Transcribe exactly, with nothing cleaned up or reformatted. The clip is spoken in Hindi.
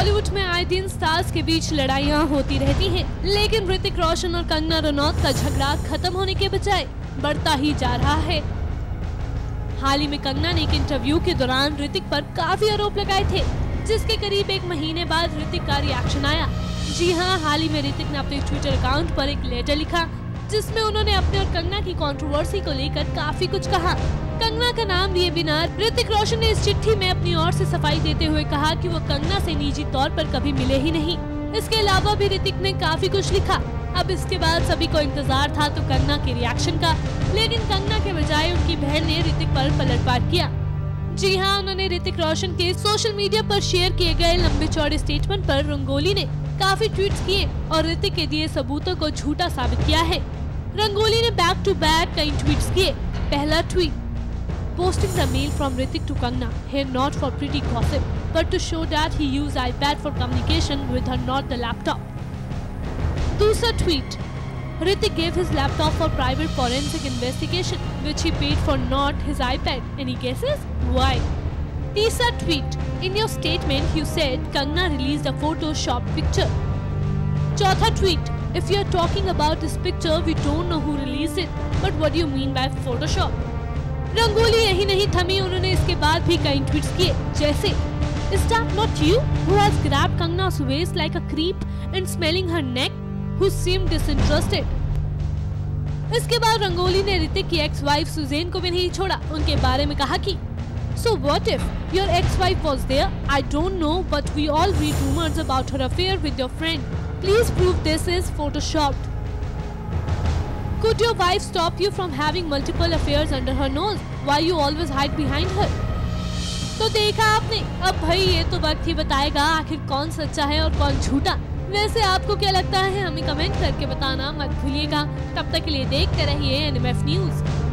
बॉलीवुड में आए दिन स्टार्स के बीच लड़ाइयाँ होती रहती हैं, लेकिन ऋतिक रोशन और कंगना रनौत का झगड़ा खत्म होने के बजाय बढ़ता ही जा रहा है। हाल ही में कंगना ने एक इंटरव्यू के दौरान ऋतिक पर काफी आरोप लगाए थे, जिसके करीब एक महीने बाद ऋतिक का रिएक्शन आया। जी हाँ, हाल ही में ऋतिक ने अपने ट्विटर अकाउंट पर एक लेटर लिखा, जिसमें उन्होंने अपने और कंगना की कंट्रोवर्सी को लेकर काफी कुछ कहा। कंगना का नाम लिए बिना ऋतिक रोशन ने इस चिट्ठी में अपनी ओर से सफाई देते हुए कहा कि वो कंगना से निजी तौर पर कभी मिले ही नहीं। इसके अलावा भी ऋतिक ने काफी कुछ लिखा। अब इसके बाद सभी को इंतजार था तो कंगना के रिएक्शन का, लेकिन कंगना के बजाय उनकी बहन ने ऋतिक पर पलटवार किया। जी हाँ, उन्होंने ऋतिक रोशन के सोशल मीडिया पर शेयर किए गए लंबे चौड़े स्टेटमेंट पर रंगोली ने काफी ट्वीट्स किए और ऋतिक के दिए सबूतों को झूठा साबित किया है। रंगोली ने बैक टू बैक कई ट्वीट्स किए। पहला tweet, posting the mail from Hrithik to Kangna, here not for pretty gossip, but to show that he used iPad for communication with her, not the laptop. दूसरा tweet, Hrithik gave his laptop for private forensic investigation, which he paid for, not his iPad. Any guesses? Why? तीसरा tweet, in your statement you said Kangna released a Photoshop picture. चौथा tweet, if you are talking about this picture, we don't know who released it, but what do you mean by Photoshop? Rangoli यही नहीं थमी, उन्होंने इसके बाद भी कई ट्वीट्स किए, जैसे Is that not you who has grabbed Kangna's waist like a creep and smelling her neck, who seemed disinterested? इसके बाद रंगोली ने ऋतिक की एक्स वाइफ सुजैन को भी नहीं छोड़ा। उनके बारे में कहा कि So what if your ex-wife was there? I don't know, but we all read rumors about her affair with your friend. Please prove this is photoshopped. Could your wife stop you from having multiple affairs under her nose? Why you always hide behind her? तो देखा आपने, अब भाई ये तो वक्त ही बताएगा आखिर कौन सच्चा है और कौन झूठा। वैसे आपको क्या लगता है, हमें कमेंट करके बताना मत भूलिएगा। तब तक के लिए देखते रहिए एन एम एफ न्यूज।